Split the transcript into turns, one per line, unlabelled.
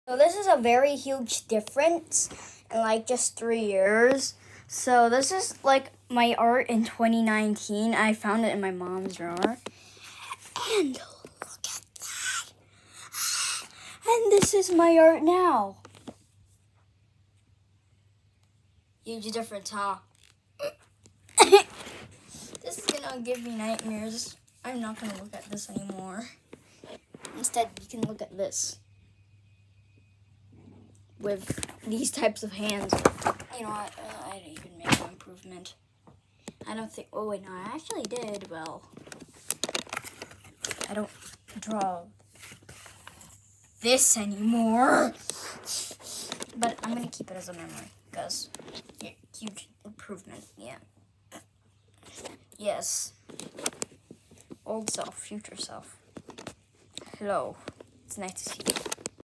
So this is a very huge difference in like just 3 years. So this is like my art in 2019. I found it in my mom's drawer. And look at that. And this is my art now. Huge difference, huh? This is gonna give me nightmares. I'm not gonna look at this anymore. Instead, you can look at this. With these types of hands. You know what? I didn't even make an improvement. I don't think, oh wait, no, I actually did. Well, I don't draw this anymore. But I'm gonna keep it as a memory because yeah, huge improvement, yeah. Yes. Old self, future self. Hello. It's nice to see you.